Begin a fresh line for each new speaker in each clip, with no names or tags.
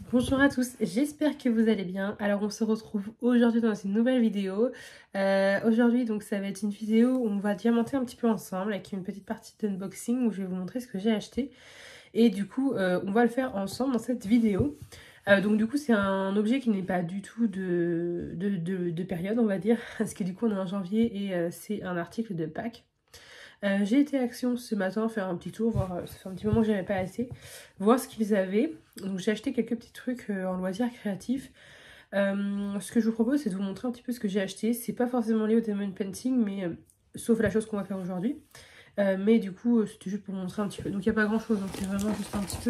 Bonjour à tous, j'espère que vous allez bien. Alors on se retrouve aujourd'hui dans une nouvelle vidéo. Aujourd'hui donc ça va être une vidéo où on va diamanter un petit peu ensemble avec une petite partie d'unboxing où je vais vous montrer ce que j'ai acheté. Et du coup on va le faire ensemble dans cette vidéo. Donc du coup c'est un objet qui n'est pas du tout de période on va dire. Parce que du coup on est en janvier et c'est un article de Pâques. J'ai été à Action ce matin faire un petit tour, voir, ça fait un petit moment que j'avais pas assez, voir ce qu'ils avaient. Donc j'ai acheté quelques petits trucs en loisirs créatifs. Ce que je vous propose c'est de vous montrer un petit peu ce que j'ai acheté. C'est pas forcément lié au diamond painting, mais sauf la chose qu'on va faire aujourd'hui. Mais du coup c'était juste pour vous montrer un petit peu. Donc il n'y a pas grand chose, donc c'est vraiment juste un petit peu.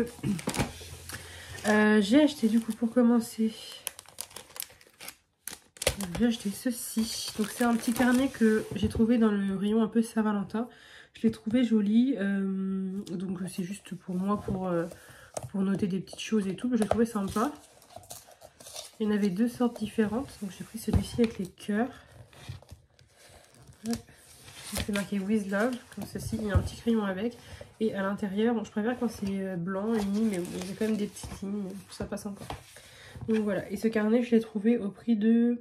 J'ai acheté du coup pour commencer. J'ai acheté ceci. Donc c'est un petit carnet que j'ai trouvé dans le rayon un peu Saint-Valentin. Je l'ai trouvé joli. Donc c'est juste pour moi pour noter des petites choses et tout. Je l'ai trouvé sympa. Il y en avait deux sortes différentes. Donc j'ai pris celui-ci avec les cœurs. C'est marqué With Love. Comme ceci. Il y a un petit crayon avec. Et à l'intérieur, bon, je préfère quand c'est blanc, uni, mais bon, il y a quand même des petites lignes. Ça passe encore. Donc voilà. Et ce carnet, je l'ai trouvé au prix de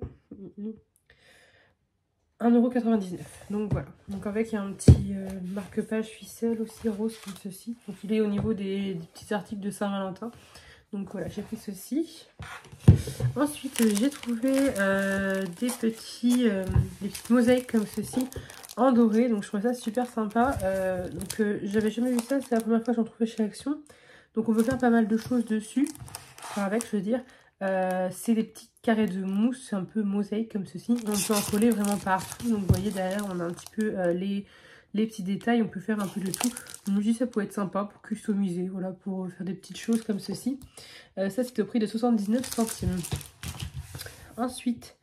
1,99 €. Donc voilà. Donc avec il y a un petit marque-page ficelle aussi rose comme ceci. Donc il est au niveau des petits articles de Saint-Valentin. Donc voilà, j'ai pris ceci. Ensuite j'ai trouvé des petites mosaïques comme ceci en doré. Donc je trouvais ça super sympa. J'avais jamais vu ça, c'est la première fois que j'en trouvais chez Action. Donc on peut faire pas mal de choses dessus. Enfin avec je veux dire. C'est des petits carrés de mousse un peu mosaïque comme ceci. On peut en coller vraiment partout. Donc vous voyez derrière on a un petit peu les petits détails. On peut faire un peu de tout. Je me dis ça pourrait être sympa pour customiser. Voilà, pour faire des petites choses comme ceci. Ça c'était au prix de 79 centimes. Ensuite,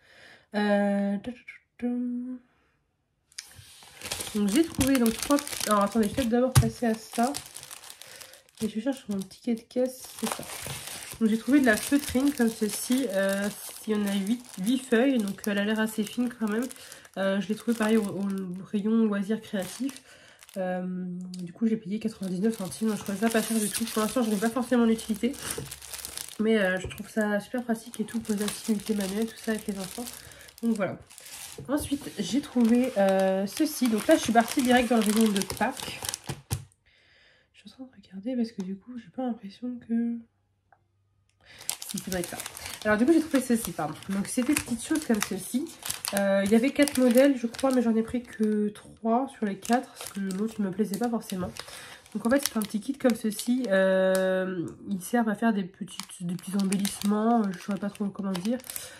donc j'ai trouvé donc trois. Alors attendez, je vais d'abord passer à ça. Et je cherche mon ticket de caisse, c'est ça. Donc j'ai trouvé de la feutrine comme ceci. Il y en a 8 feuilles, donc elle a l'air assez fine quand même. Je l'ai trouvé pareil au rayon loisirs créatifs. Du coup j'ai payé 99 centimes. Donc je trouvais ça pas cher du tout. Pour l'instant je n'ai pas forcément l'utilité. Mais je trouve ça super pratique et tout pour les activités manuelles, tout ça avec les enfants. Donc voilà. Ensuite j'ai trouvé ceci. Donc là je suis partie direct dans le rayon de Pâques. Je suis en train de regarder parce que du coup j'ai pas l'impression que... Si, ça doit être ça. Alors du coup j'ai trouvé ceci, pardon. Donc c'était des petites choses comme ceci. Il y avait 4 modèles je crois, mais j'en ai pris que 3 sur les 4 parce que l'autre ne me plaisait pas forcément. Donc en fait c'est un petit kit comme ceci. Ils servent à faire des petits embellissements. Je ne saurais pas trop comment dire.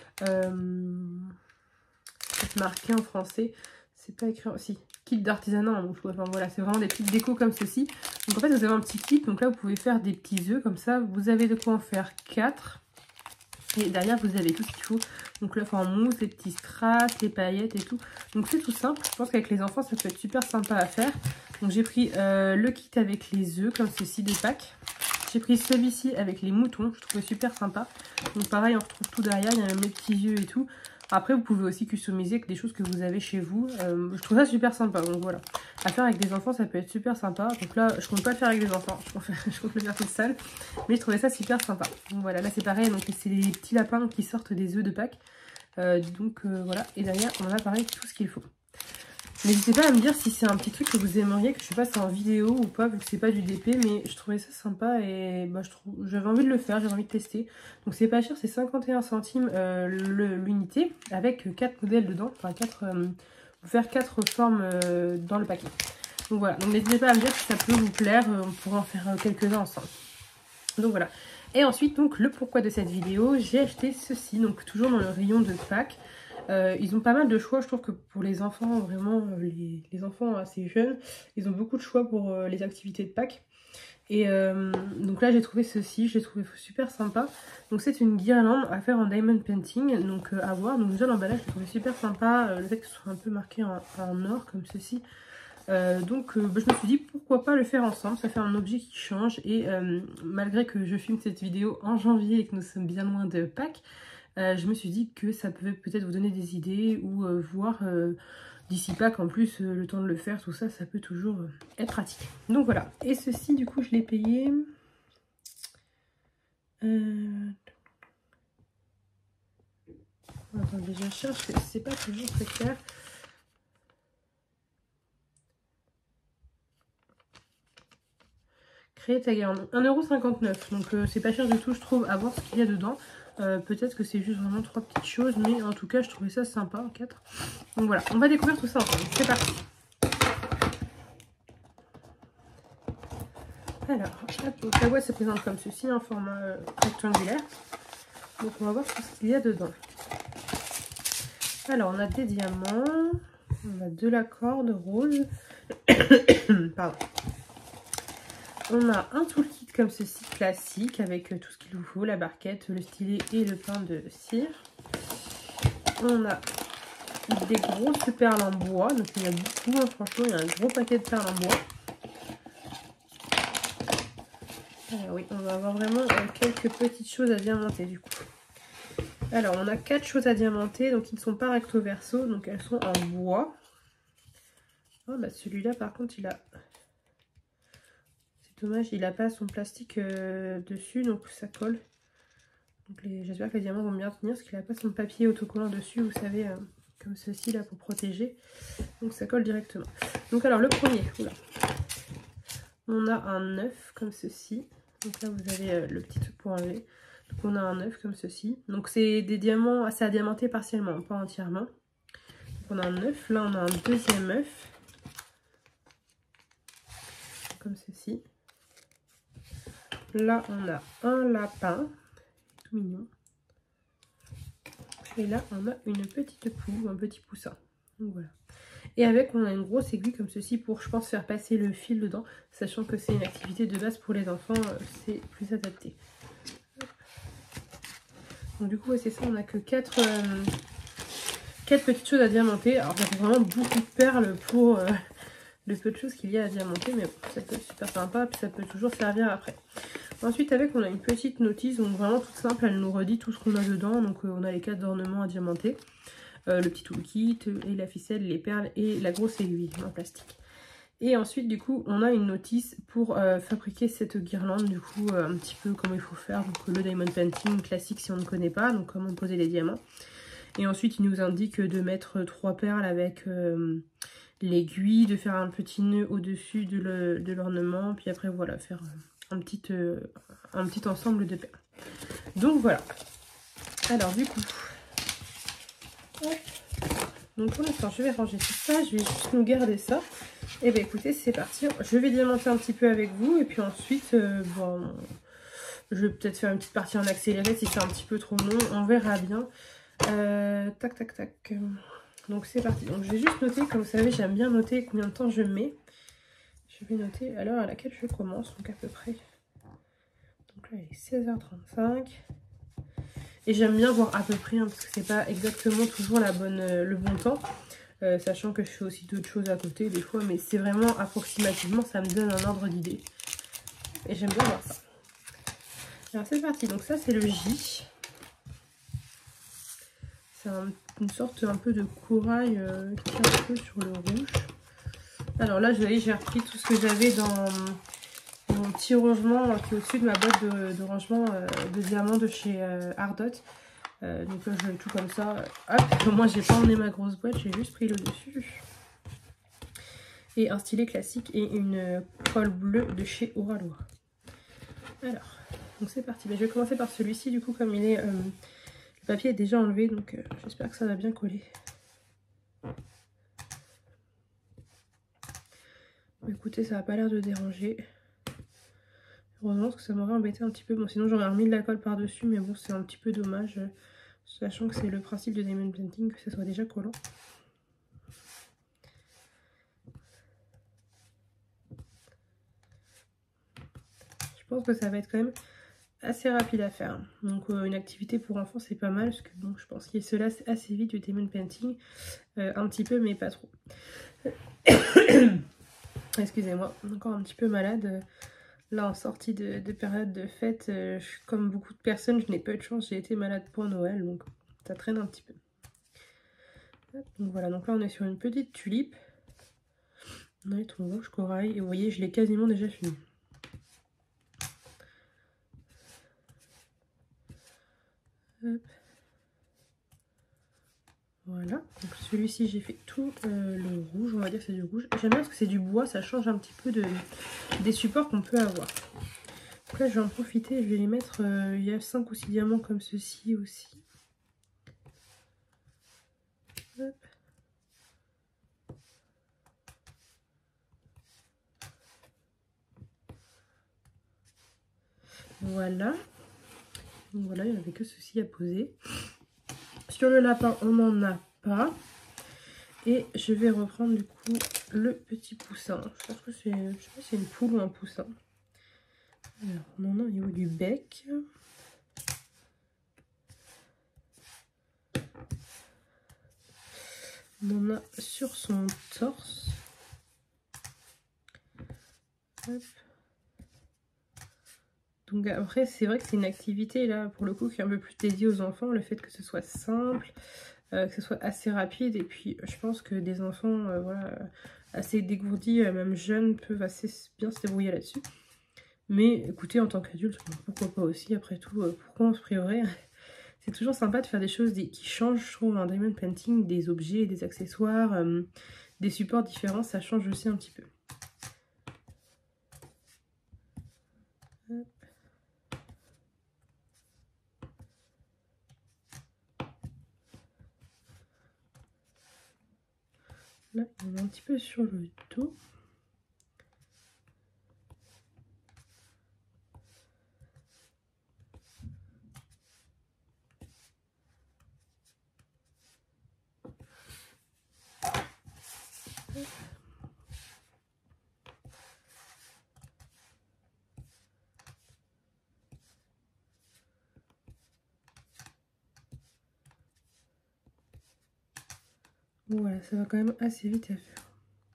C'est marqué en français. C'est pas écrit aussi. Kit d'artisanat. Donc enfin, voilà, c'est vraiment des petites décos comme ceci. Donc en fait vous avez un petit kit. Donc là vous pouvez faire des petits œufs comme ça. Vous avez de quoi en faire 4. Et derrière vous avez tout ce qu'il faut. Donc l'œuf en mousse, les petits strass, les paillettes et tout. Donc c'est tout simple. Je pense qu'avec les enfants ça peut être super sympa à faire. Donc j'ai pris le kit avec les œufs comme ceci de Pâques. J'ai pris celui-ci avec les moutons. Je trouvais super sympa. Donc pareil on retrouve tout derrière. Il y a même les petits yeux et tout. Après vous pouvez aussi customiser avec des choses que vous avez chez vous. Je trouve ça super sympa. Donc voilà. À faire avec des enfants ça peut être super sympa. Donc là je compte pas le faire avec des enfants. Je compte le faire toute seule. Mais je trouvais ça super sympa. Donc voilà, là c'est pareil. Donc c'est les petits lapins qui sortent des œufs de Pâques. Voilà. Et derrière on a pareil tout ce qu'il faut. N'hésitez pas à me dire si c'est un petit truc que vous aimeriez que je fasse en vidéo ou pas, vu que c'est pas du DP, mais je trouvais ça sympa et bah, j'avais envie de le faire, j'avais envie de tester. Donc c'est pas cher, c'est 51 centimes l'unité, avec 4 modèles dedans, enfin 4, pour faire 4 formes dans le paquet. Donc voilà, donc n'hésitez pas à me dire si ça peut vous plaire, on pourra en faire quelques-uns ensemble. Donc voilà. Et ensuite, donc le pourquoi de cette vidéo, j'ai acheté ceci, donc toujours dans le rayon de Pâques. Ils ont pas mal de choix, je trouve que pour les enfants, vraiment, les enfants assez jeunes, ils ont beaucoup de choix pour les activités de Pâques. Et donc là j'ai trouvé ceci, je l'ai trouvé super sympa. Donc c'est une guirlande à faire en diamond painting, donc à voir. Donc déjà l'emballage je l'ai trouvé super sympa, le fait que ce soit un peu marqué en or comme ceci. Je me suis dit pourquoi pas le faire ensemble, ça fait un objet qui change. Et malgré que je filme cette vidéo en janvier et que nous sommes bien loin de Pâques, je me suis dit que ça pouvait peut-être vous donner des idées ou voir d'ici Pâques en plus le temps de le faire, tout ça, ça peut toujours être pratique. Donc voilà, et ceci du coup je l'ai payé Attendez, je cherche, c'est pas toujours très clair. Créer ta guirlande. 1,59 €. Donc c'est pas cher du tout, je trouve, à voir ce qu'il y a dedans. Peut-être que c'est juste vraiment 3 petites choses, mais en tout cas, je trouvais ça sympa. 4. Donc voilà, on va découvrir tout ça ensemble. C'est parti. Alors, donc la boîte se présente comme ceci, en format rectangulaire. Donc on va voir tout ce qu'il y a dedans. Alors, on a des diamants, on a de la corde rose. Pardon. On a un toolkit comme ceci, classique, avec tout ce qu'il vous faut, la barquette, le stylet et le pain de cire. On a des grosses perles en bois, donc il y en a beaucoup, hein, franchement, il y a un gros paquet de perles en bois. Alors oui, on va avoir vraiment quelques petites choses à diamanter du coup. Alors, on a 4 choses à diamanter, donc ils ne sont pas recto verso, donc elles sont en bois. Oh, bah celui-là, par contre, il a... Dommage, il n'a pas son plastique dessus, donc ça colle. J'espère que les diamants vont bien tenir, parce qu'il n'a pas son papier autocollant dessus, vous savez, comme ceci là pour protéger. Donc ça colle directement. Donc alors le premier, oula. On a un œuf comme ceci. Donc là vous avez le petit truc pour enlever. Donc on a un œuf comme ceci. Donc c'est des diamants assez à diamanter partiellement, pas entièrement. Donc on a un œuf, là on a un deuxième œuf. Comme ceci. Là, on a un lapin, tout mignon. Et là, on a une petite poule, un petit poussin. Donc voilà. Et avec, on a une grosse aiguille comme ceci pour, je pense, faire passer le fil dedans. Sachant que c'est une activité de base pour les enfants, c'est plus adapté. Donc du coup, ouais, c'est ça, on n'a que 4 petites choses à diamanter. Alors, ça fait vraiment beaucoup de perles pour le peu de choses qu'il y a à diamanter. Mais bon, ça peut être super sympa, puis ça peut toujours servir après. Ensuite, avec, on a une petite notice, donc vraiment toute simple, elle nous redit tout ce qu'on a dedans. Donc, on a les 4 ornements à diamanter, le petit toolkit, et la ficelle, les perles et la grosse aiguille en plastique. Et ensuite, du coup, on a une notice pour fabriquer cette guirlande, du coup, un petit peu comment il faut faire. Donc, le diamond painting classique si on ne connaît pas, donc comment poser les diamants. Et ensuite, il nous indique de mettre 3 perles avec l'aiguille, de faire un petit nœud au-dessus de l'ornement, puis après, voilà, faire... un petit ensemble de perles. Donc voilà. Alors du coup, hop. Donc pour l'instant je vais ranger tout ça, je vais juste nous garder ça. Et bien écoutez, c'est parti. Je vais diamanter un petit peu avec vous et puis ensuite, bon, je vais peut-être faire une petite partie en accéléré si c'est un petit peu trop long, on verra bien. Tac tac tac. Donc c'est parti. Donc je vais juste noter, comme vous savez, j'aime bien noter combien de temps je mets. Je vais noter à l'heure à laquelle je commence, donc à peu près. Donc là, il est 16h35. Et j'aime bien voir à peu près, hein, parce que c'est pas exactement toujours le bon temps. Sachant que je fais aussi d'autres choses à côté des fois. Mais c'est vraiment approximativement, ça me donne un ordre d'idée. Et j'aime bien voir ça. Alors c'est parti. Donc ça, c'est le J. C'est une sorte un peu de corail qui est un peu sur le rouge. Alors là, j'ai repris tout ce que j'avais dans... mon petit rangement qui est au-dessus de ma boîte de rangement de diamants de chez Ardot. Donc là je vais tout comme ça. Hop, moi j'ai pas emmené ma grosse boîte, j'ai juste pris le dessus. Et un stylet classique et une colle bleue de chez Oralua. Alors, donc c'est parti. Mais je vais commencer par celui-ci du coup comme il est... le papier est déjà enlevé donc j'espère que ça va bien coller. Écoutez, ça n'a pas l'air de déranger. Heureusement parce que ça m'aurait embêté un petit peu. Bon sinon j'aurais remis de la colle par dessus mais bon c'est un petit peu dommage. Sachant que c'est le principe de diamond painting que ça soit déjà collant. Je pense que ça va être quand même assez rapide à faire. Donc une activité pour enfants c'est pas mal. Parce que bon je pense qu'il se lasse assez vite du diamond painting. Un petit peu mais pas trop. Excusez-moi, encore un petit peu malade. Là en sortie de période de fête, comme beaucoup de personnes, je n'ai pas eu de chance, j'ai été malade pour Noël, donc ça traîne un petit peu. Donc voilà, donc là on est sur une petite tulipe. On a les tons rouges corail, et vous voyez, je l'ai quasiment déjà fini. Hop. Voilà, donc celui-ci j'ai fait tout le rouge, on va dire que c'est du rouge. J'aime bien parce que c'est du bois, ça change un petit peu des supports qu'on peut avoir. Donc là je vais en profiter, je vais les mettre, il y a 5 ou 6 diamants comme ceci aussi. Hop. Voilà. Donc voilà, il n'y avait que ceci à poser. Sur le lapin, on n'en a pas. Et je vais reprendre du coup le petit poussin. Je pense que c'est, je sais pas si c'est une poule ou un poussin. Alors, on en a au niveau du bec. On en a sur son torse. Hop. Donc après, c'est vrai que c'est une activité là, pour le coup, qui est un peu plus dédiée aux enfants. Le fait que ce soit simple, que ce soit assez rapide. Et puis, je pense que des enfants voilà, assez dégourdis, même jeunes, peuvent assez bien se débrouiller là-dessus. Mais écoutez, en tant qu'adulte, pourquoi pas aussi, après tout, pourquoi on se priverait? C'est toujours sympa de faire des choses qui changent, je trouve, en diamond painting, des objets, des accessoires, des supports différents, ça change aussi un petit peu. Hop. Là, il y en a un petit peu sur le dos. Voilà, ça va quand même assez vite à faire.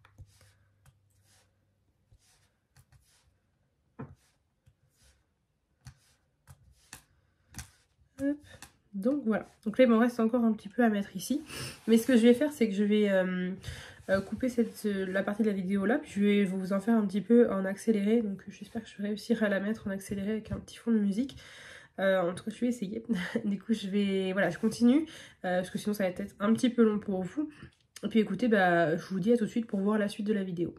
Hop. Donc voilà, donc là il m'en reste encore un petit peu à mettre ici. Mais ce que je vais faire, c'est que je vais couper la partie de la vidéo là, puis je vais vous en faire un petit peu en accéléré. Donc j'espère que je vais réussir à la mettre en accéléré avec un petit fond de musique. En tout cas je vais essayer. Du coup voilà, je continue, parce que sinon ça va être un petit peu long pour vous. Et puis écoutez, bah, je vous dis à tout de suite pour voir la suite de la vidéo.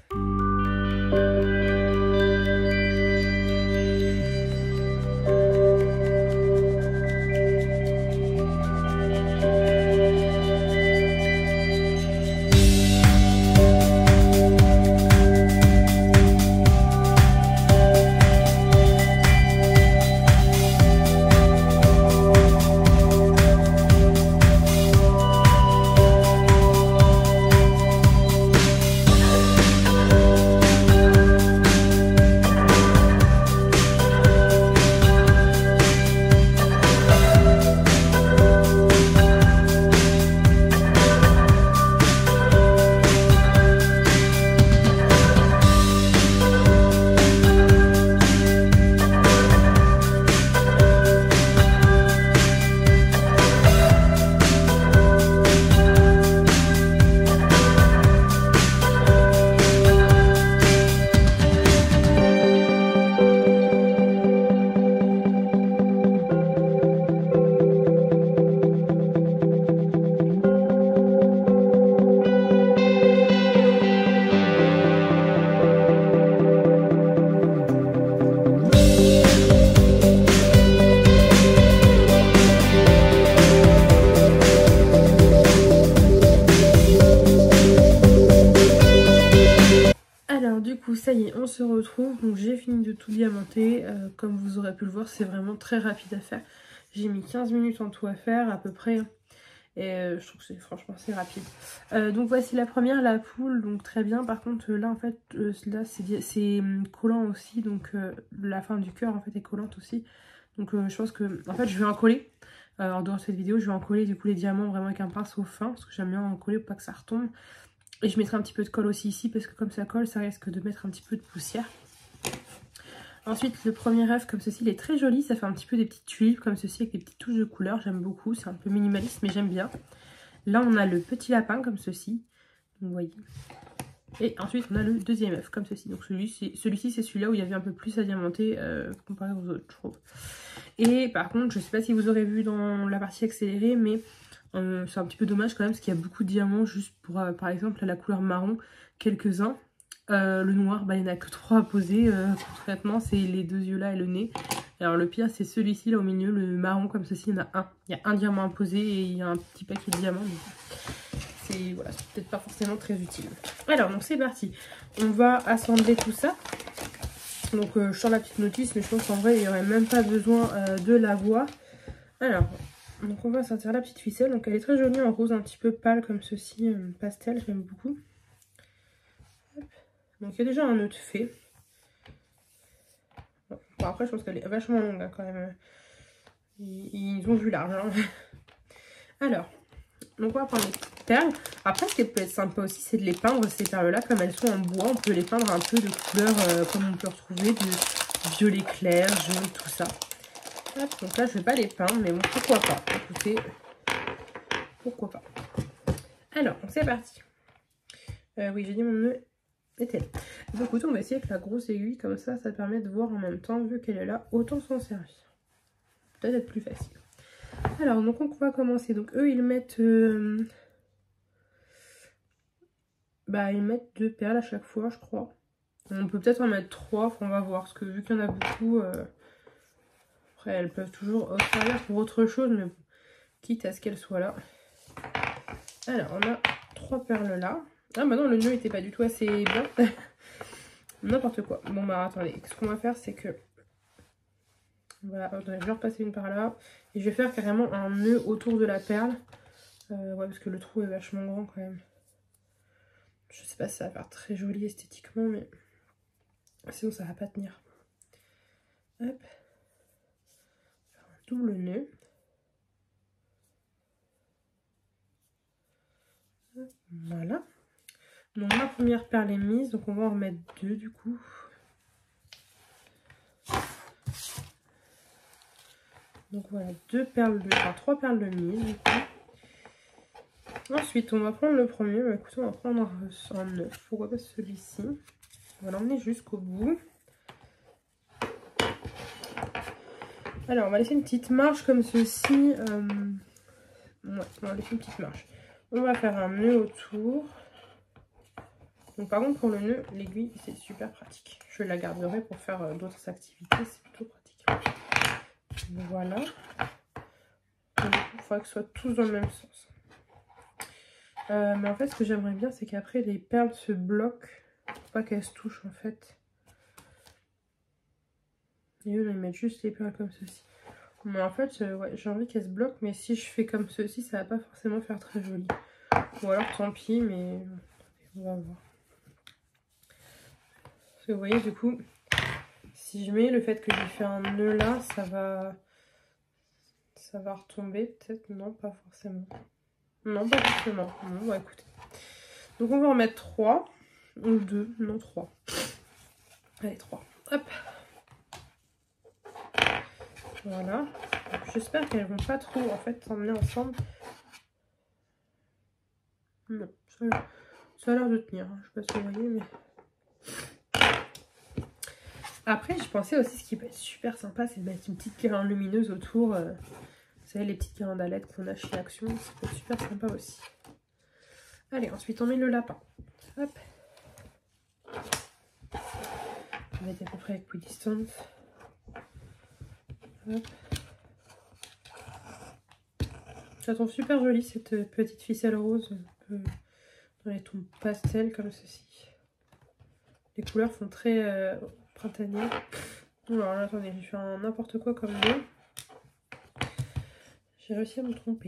Ça y est, on se retrouve. Donc j'ai fini de tout diamanter. Comme vous aurez pu le voir, c'est vraiment très rapide à faire. J'ai mis 15 minutes en tout à faire à peu près. Et je trouve que c'est franchement c'est rapide. Donc voici la première, la poule. Donc très bien. Par contre là en fait, là c'est collant aussi. Donc la fin du cœur en fait est collante aussi. Donc je pense que en fait je vais en coller. En dehors de cette vidéo, je vais en coller du coup les diamants vraiment avec un pinceau fin. Parce que j'aime bien en coller pour pas que ça retombe. Et je mettrai un petit peu de colle aussi ici parce que comme ça colle, ça risque de mettre un petit peu de poussière. Ensuite, le premier œuf comme ceci, il est très joli. Ça fait un petit peu des petites tuiles comme ceci avec des petites touches de couleur. J'aime beaucoup, c'est un peu minimaliste mais j'aime bien. Là, on a le petit lapin comme ceci. Vous voyez. Et ensuite, on a le deuxième œuf comme ceci. Donc celui-ci, c'est celui-là où il y avait un peu plus à diamanter comparé aux autres, je trouve. Et par contre, je ne sais pas si vous aurez vu dans la partie accélérée, mais C'est un petit peu dommage quand même parce qu'il y a beaucoup de diamants juste pour par exemple la couleur marron, quelques-uns. Le noir, bah, il n'y en a que 3 à poser concrètement, c'est les 2 yeux là et le nez. Alors le pire c'est celui-ci là au milieu, le marron comme ceci, il y en a un. Il y a un diamant à poser et il y a un petit paquet de diamants. C'est voilà, peut-être pas forcément très utile. Alors donc c'est parti, on va assembler tout ça. Donc je sors la petite notice, mais je pense qu'en vrai il n'y aurait même pas besoin de la voir. Alors, donc on va sortir la petite ficelle. Donc elle est très jolie en rose un petit peu pâle comme ceci, pastel, j'aime beaucoup. Hop. Donc il y a déjà un nœud de fait. Bon, après je pense qu'elle est vachement longue hein, quand même. Ils ont vu large. Hein. Alors, donc on va prendre les perles. Après ce qui peut être sympa aussi c'est de les peindre ces perles là. Comme elles sont en bois, on peut les peindre un peu de couleurs comme on peut retrouver de violet clair, jaune, tout ça. Hop, donc là je vais pas les peindre mais bon pourquoi pas. Écoutez, pourquoi pas. Alors c'est parti. Oui j'ai dit mon nœud était là. Donc écoutez on va essayer avec la grosse aiguille comme ça permet de voir en même temps vu qu'elle est là autant s'en servir. Peut-être être plus facile. Alors donc on va commencer. Donc eux ils mettent ils mettent 2 perles à chaque fois je crois. On peut peut-être en mettre 3, on va voir parce que vu qu'il y en a beaucoup après elles peuvent toujours servir pour autre chose mais bon, quitte à ce qu'elles soient là. Alors on a 3 perles là. Ah bah non le nœud était pas du tout assez bien. N'importe quoi. Bon bah attendez, ce qu'on va faire c'est que voilà, je vais repasser une par là et je vais faire carrément un nœud autour de la perle. Ouais parce que le trou est vachement grand quand même. Je sais pas si ça va faire très joli esthétiquement mais sinon ça va pas tenir. Hop. Faire un double nœud. Voilà. Donc ma première perle est mise, donc on va en remettre 2 du coup. Donc voilà, 3 perles de mise du coup. Ensuite on va prendre le premier, bah, écoutez, on va prendre un 9, pourquoi pas celui-ci. On va l'emmener jusqu'au bout. Alors on va laisser une petite marge comme ceci. Ouais, on va laisser une petite marge. On va faire un nœud autour. Donc par contre pour le nœud, l'aiguille c'est super pratique. Je la garderai pour faire d'autres activités, c'est plutôt pratique. Voilà. Il faudra que ce soit tous dans le même sens. Mais en fait ce que j'aimerais bien c'est qu'après les perles se bloquent. Pour pas qu'elles se touchent en fait. Et eux ils mettent juste les perles comme ceci. Mais en fait ouais, j'ai envie qu'elles se bloquent. Mais si je fais comme ceci ça va pas forcément faire très joli. Ou alors tant pis mais on va voir. Parce que vous voyez du coup si je mets le fait que j'ai fait un nœud là ça va retomber peut-être. Non pas forcément. Non pas forcément. Bon bah écoutez. Donc on va en mettre 3 ou 2, non 3. Allez 3. Hop. Voilà. J'espère qu'elles vont pas trop en fait s'emmener ensemble. Non, ça a l'air de tenir. Je sais pas si vous voyez mais... Après, je pensais aussi ce qui peut être super sympa, c'est de mettre une petite guirlande lumineuse autour. Vous savez, les petites guirlandes à LED qu'on a chez Action, ça peut être super sympa aussi. Allez, ensuite on met le lapin. Hop. On va mettre à peu près avec distance. Hop. Ça tombe super joli cette petite ficelle rose, un peu dans les tons pastel comme ceci. Les couleurs font très printanier. Alors là, attendez, j'ai fait un n'importe quoi comme deux. J'ai réussi à me tromper.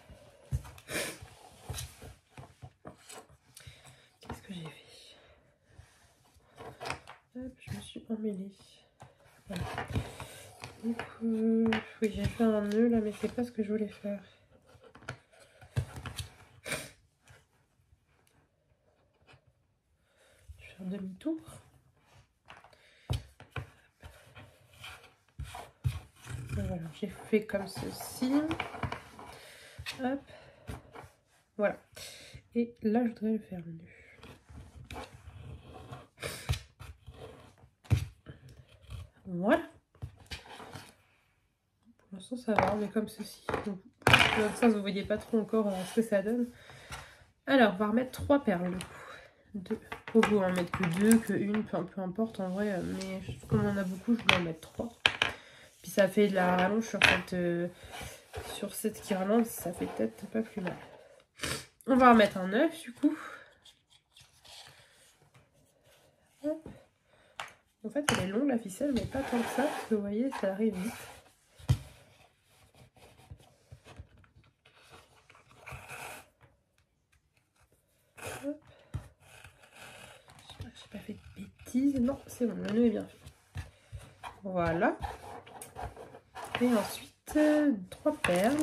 Qu'est-ce que j'ai fait? Hop, je me suis emmêlée. Voilà. Donc, oui, j'ai fait un nœud là, mais c'est pas ce que je voulais faire. Je vais faire demi-tour. Voilà, j'ai fait comme ceci. Hop. Voilà. Et là, je voudrais le faire nœud. Voilà. Pour l'instant, ça va, mais comme ceci. Donc, Dans le sens, vous voyez pas trop encore ce que ça donne. Alors, on va remettre 3 perles. 2. Vous pouvez en mettre que 2, que 1, peu importe en vrai. Mais comme on en a beaucoup, je vais en mettre 3. Puis ça fait de la rallonge sur cette guirlande, ça fait peut-être pas plus mal. On va remettre un œuf du coup. Hop. En fait, elle est longue la ficelle, mais pas tant que ça, parce que vous voyez, ça arrive vite. Hop. J'ai pas fait de bêtises. Non, c'est bon, le nœud est bien fait. Voilà. Et ensuite, 3 perles.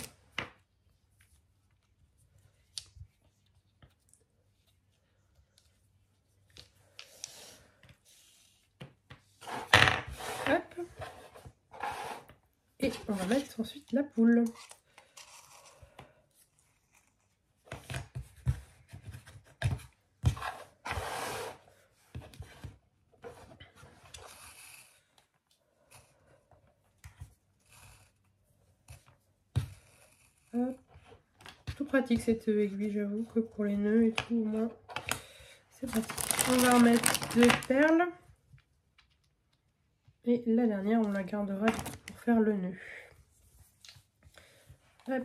Hop. Et on va mettre ensuite la poule. Hop. Tout pratique cette aiguille, j'avoue que pour les nœuds et tout, au moins, c'est pratique. On va remettre 2 perles. Et la dernière, on la gardera pour faire le nœud. Hop.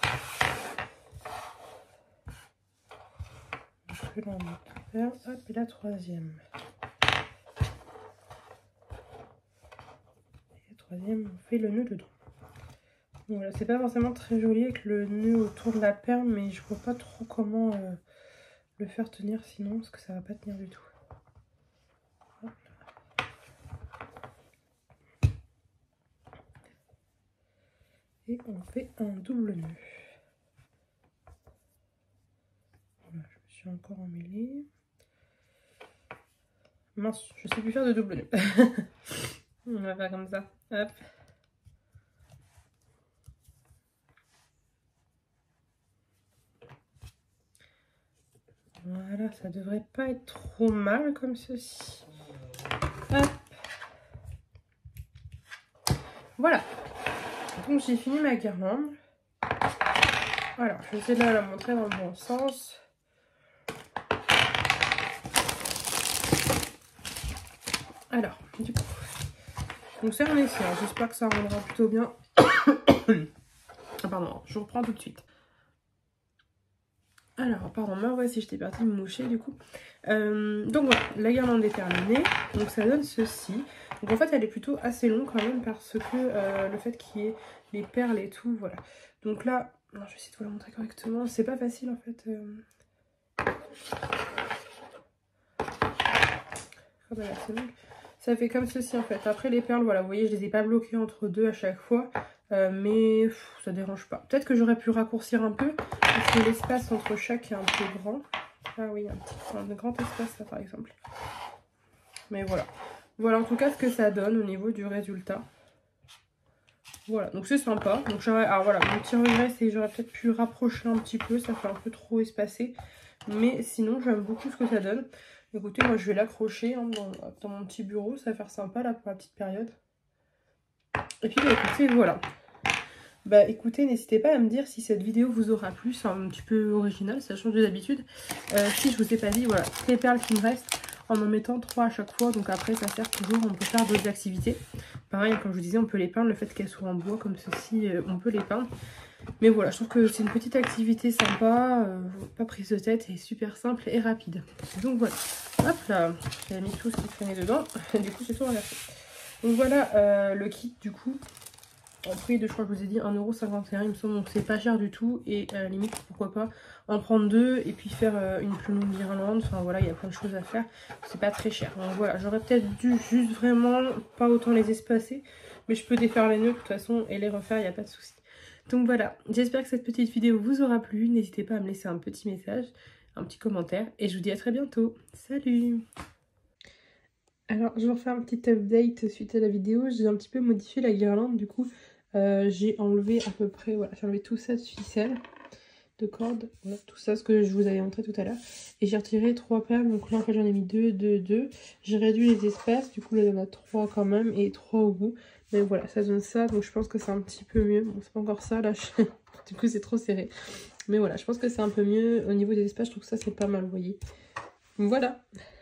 Je vais en mettre 2 perles. Hop, et la troisième. Et la troisième, on fait le nœud dedans. Voilà, c'est pas forcément très joli avec le nœud autour de la perle, mais je vois pas trop comment le faire tenir sinon, parce que ça va pas tenir du tout. Hop. Et on fait un double nœud. Voilà, je me suis encore emmêlée. Mince, je sais plus faire de double nœud. On va faire comme ça. Hop. Voilà, ça devrait pas être trop mal comme ceci. Hop. Voilà. Donc j'ai fini ma guirlande. Alors, je vais essayer de la montrer dans le bon sens. Alors, du coup. Donc c'est un essai, hein. J'espère que ça rendra plutôt bien. Ah, pardon, je reprends tout de suite. Alors, pardon, moi voici, j'étais partie me moucher du coup. Donc voilà, la guirlande est terminée. Donc ça donne ceci. Donc en fait, elle est plutôt assez longue quand même parce que le fait qu'il y ait les perles et tout, voilà. Donc là, non, je vais essayer de vous la montrer correctement. C'est pas facile en fait. Oh, bah là, c'est long. Ça fait comme ceci en fait. Après les perles, voilà, vous voyez, je les ai pas bloquées entre deux à chaque fois. Mais ça dérange pas. Peut-être que j'aurais pu raccourcir un peu parce que l'espace entre chaque est un peu grand. Ah oui, un grand espace là par exemple. Mais voilà. Voilà en tout cas ce que ça donne au niveau du résultat. Voilà, donc c'est sympa. Donc alors voilà, mon petit regret c'est que j'aurais peut-être pu rapprocher un petit peu. Ça fait un peu trop espacé. Mais sinon j'aime beaucoup ce que ça donne. Écoutez, moi je vais l'accrocher hein, dans mon petit bureau. Ça va faire sympa là pour la petite période. Et puis bah, écoutez, voilà. Bah écoutez, n'hésitez pas à me dire si cette vidéo vous aura plu, c'est un petit peu original, ça change de d'habitude. Si je vous ai pas dit, voilà, toutes les perles qui me restent, en mettant 3 à chaque fois, donc après ça sert toujours, on peut faire d'autres activités. Pareil, comme je vous disais, on peut les peindre, le fait qu'elles soient en bois comme ceci, on peut les peindre. Mais voilà, je trouve que c'est une petite activité sympa, pas prise de tête et super simple et rapide. Donc voilà, hop là, j'ai mis tout ce qui traînait dedans, du coup j'ai tout renversé. Donc voilà le kit du coup. En prix de, je crois que je vous ai dit, 1,51 €, il me semble, donc c'est pas cher du tout. Et à la limite, pourquoi pas en prendre 2 et puis faire une plus longue guirlande. Enfin voilà, il y a plein de choses à faire. C'est pas très cher. Donc voilà, j'aurais peut-être dû juste vraiment pas autant les espacer. Mais je peux défaire les nœuds de toute façon et les refaire, il n'y a pas de souci. Donc voilà, j'espère que cette petite vidéo vous aura plu. N'hésitez pas à me laisser un petit message, un petit commentaire. Et je vous dis à très bientôt. Salut! Alors, je vais refaire un petit update suite à la vidéo. J'ai un petit peu modifié la guirlande, du coup. J'ai enlevé à peu près, voilà, j'ai enlevé tout ça de ficelle, de corde, voilà, tout ça, ce que je vous avais montré tout à l'heure. Et j'ai retiré 3 perles, donc là en fait j'en ai mis 2, 2, 2. J'ai réduit les espaces, du coup là il y en a 3 quand même, et 3 au bout. Mais voilà, ça donne ça, donc je pense que c'est un petit peu mieux. Bon, c'est pas encore ça, là, Du coup, c'est trop serré. Mais voilà, je pense que c'est un peu mieux. Au niveau des espaces, je trouve que ça, c'est pas mal, vous voyez. Voilà.